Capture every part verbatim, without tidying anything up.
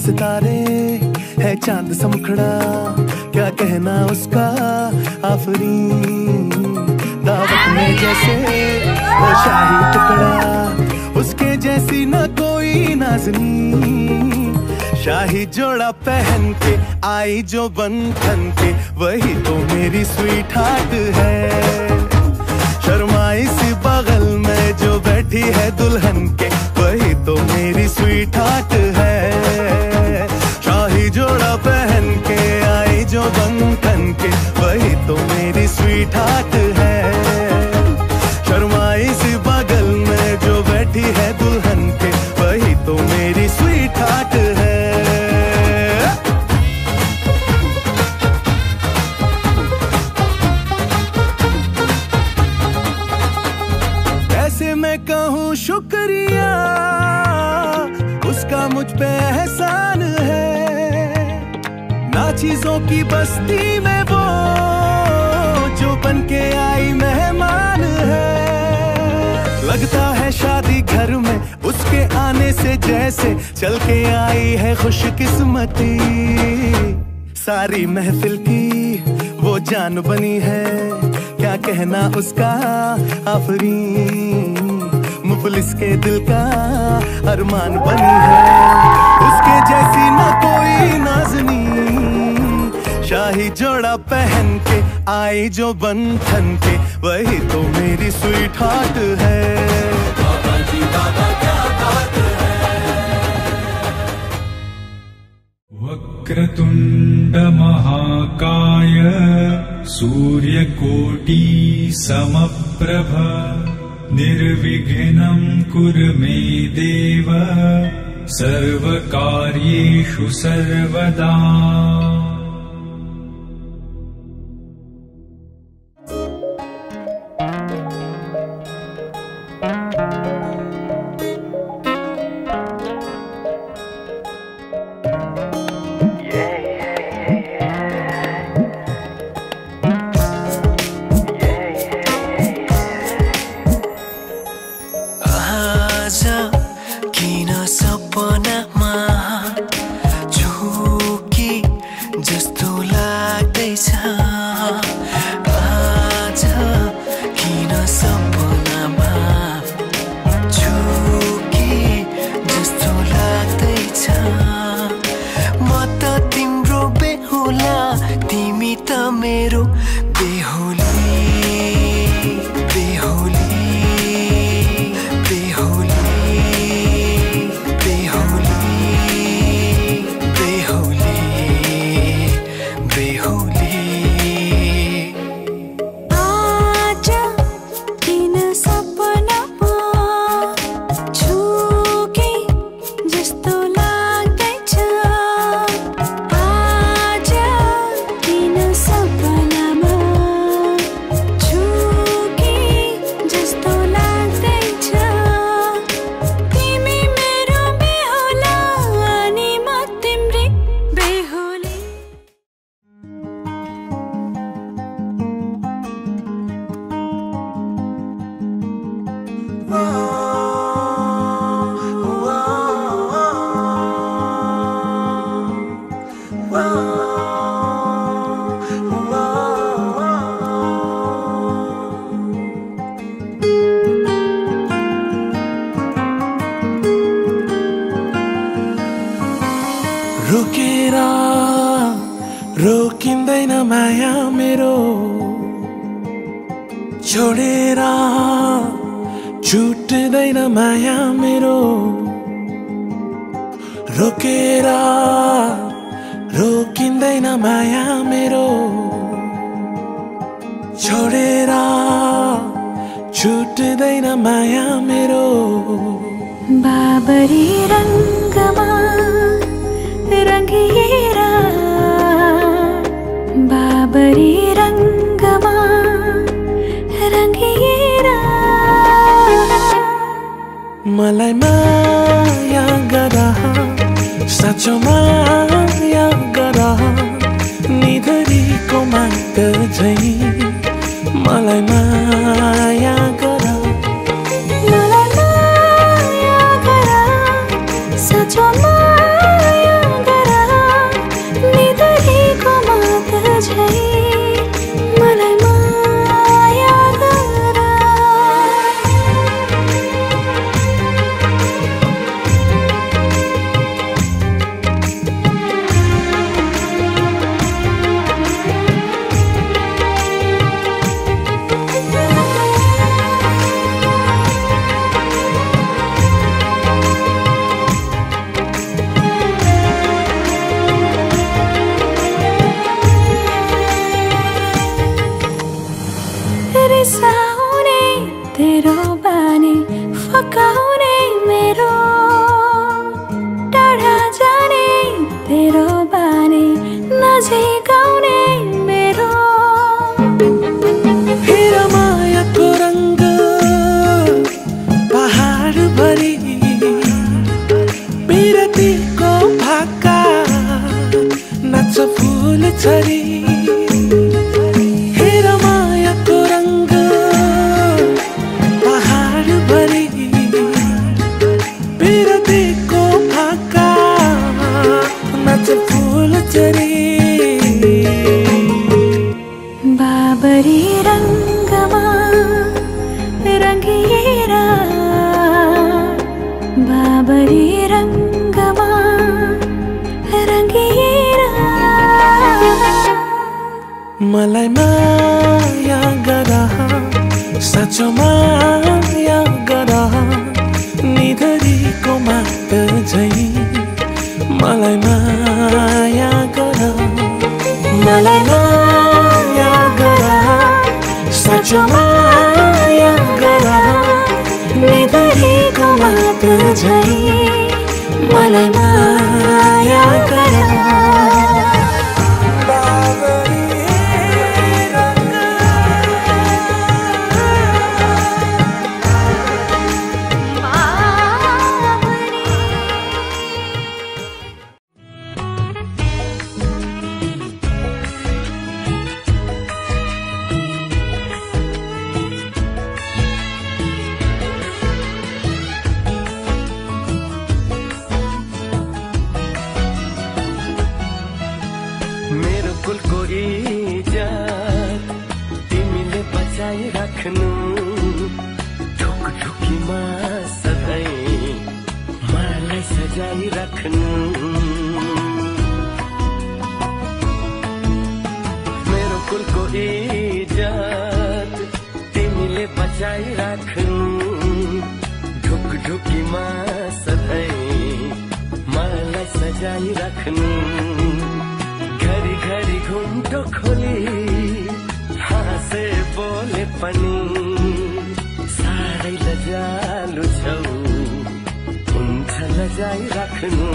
सितारे है चांद सा मुखड़ा, क्या कहना उसका आफरीन। दावत में जैसे वो शाही टुकड़ा, उसके जैसी न कोई नाज़नीन। शाही जोड़ा पहन के आई जो बन ठन के, वही तो मेरी स्वीट हार्ट है। शर्माई सी बगल में जो बैठी है दुल्हन के, वही तो मेरी स्वीट हार्ट है। शाही जोड़ा पहन के आई जो बन ठन के, वही तो मेरी स्वीट हार्ट है। शर्माई सी बगल में जो बैठी है दुल्हन के, वही तो मेरी स्वीट हार्ट है। मैं कहूँ शुक्रिया, उसका मुझ पे एहसान है। ना चीजों की बस्ती में वो जो बन के आई मेहमान है। लगता है शादी घर में उसके आने से जैसे चल के आई है खुशकिस्मती। सारी महफिल की वो जान बनी है, क्या कहना उसका आफरीन। मुफलिस के दिल का अरमान बनी है, उसके जैसी ना कोई नाज़नीन। शाही जोड़ा पहन के आई जो बन ठन के, वही तो मेरी स्वीट हार्ट है। बाबा जी बाबा क्या बात है। वक्रतुंड महाकाय सूर्यकोटि समप्रभ, निर्विघ्नं कुरु मे देव, सर्वकार्येषु सर्वदा। रोकेरा रोकिँदैन माया मेरो, छोडेरा छुट्दैन माया मेरो। रोकेरा रोकिँदैन माया मेरो, छोडेरा छुट्दैन माया मेरो। बाबरी रंगमा रंगिएरा, बाबरी रंगमा रंगिएरा। मलाई माया गरा, साँचो माया गरा, निधरीको माग झै मलाई माया गरा। मलाई माया गरा, साँचो माया मलाई माया गर साँचो माया गर निधरीको मात झै मलाई माया गर मलाई माया गर साँचो माया गर निधरीको मात झै मलाई माया गर राख्नु ढुकढुकीमा सधैँ मलाई सजाई राख्नु मेरो कुलको इज्जत तिमीले बचाई राख्नु ढुकढुकीमा सधैँ मलाई सजाई राख्नु घरी घरी घुम्टो खोली हाँसे बोले पनि साह्रै लजालु छौ हुन्छ लजाई राख्नु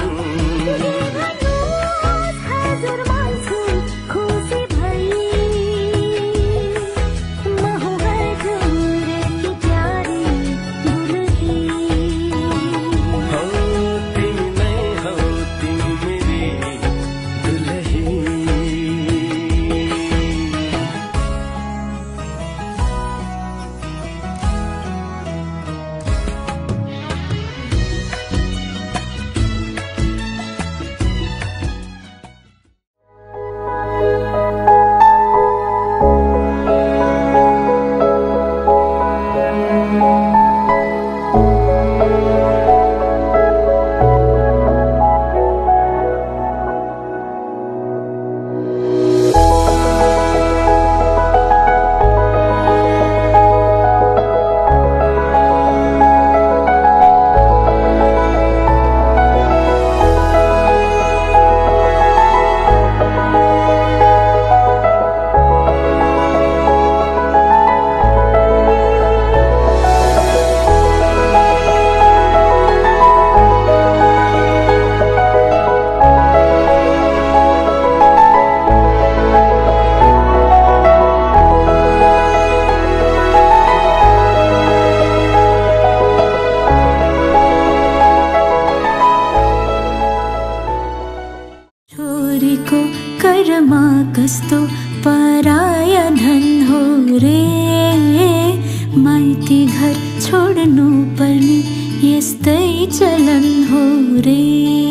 कर्मा कस्तो पराया धन हो रे माइती घर छोड्नु पर्ने यस्तै चलन हो रे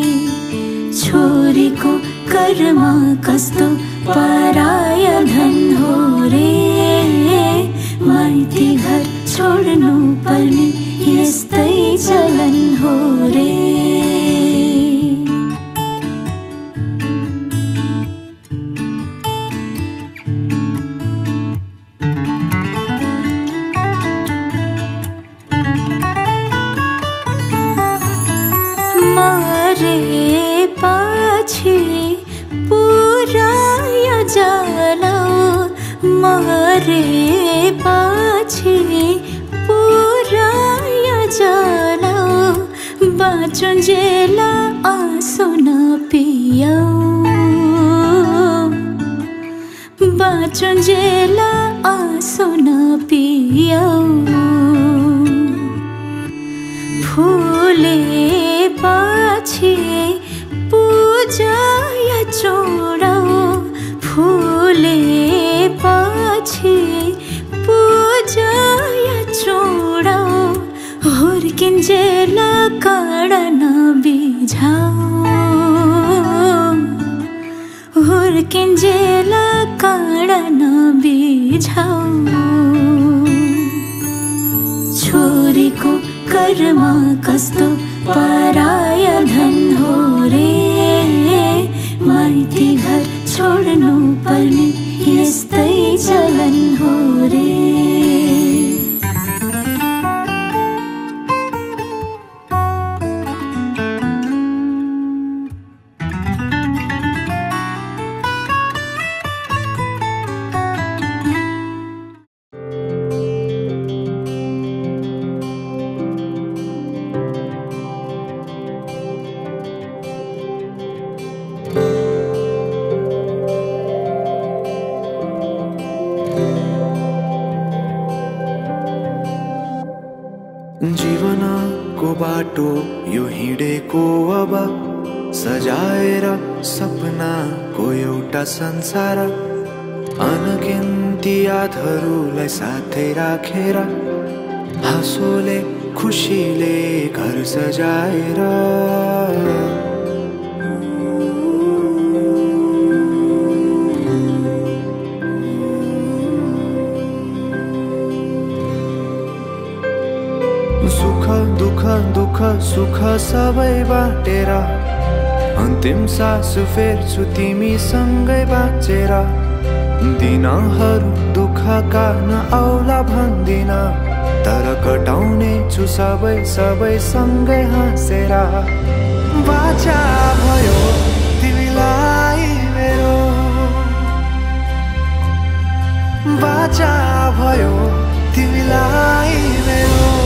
छोरीको कर्मा कस्तो पराया धन हो रे माइती घर छोड्नु पर्ने यस्तै चलन हो रे मरे पछि पुराया जाला बाँचुन्जेला आँसु नपियाऊ बाँचुन्जेला आँसु नपियाऊ फुले पछि पूजाया चोडाऊ फुले पछि पूजाया चोडाऊ हुर्किन्जेला काँडा नबिझाऊ हुर्किन्जेला काँडा नबिझाऊ छोरीको कर्मा कस्तो पराया धन हो रे माइती घर छोड्नु पर्ने यस जीवनको बाटो यो हिँडेको अब सजाएर सपनाको एउटा संसार अनगिन्ती यादहरूलाई साथै राखेर हाँसोले खुसीले घर सजाएर सुख दुख दुख सुख सबै बाटेर अन्तिम सास फेर्छु तिमीसँगै बाँचेर दिनहरू दुःखका नआउला भन्दिन तर कटाउने छु सबै सबै सँगै हाँसेर बाचा भयो तिमीलाई मेरो बाचा भयो तिमीलाई मेरो